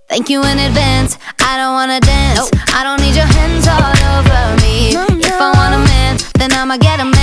Thank you in advance, I don't wanna dance. I don't need your hands all over me. If I want a man, then I'ma get a man.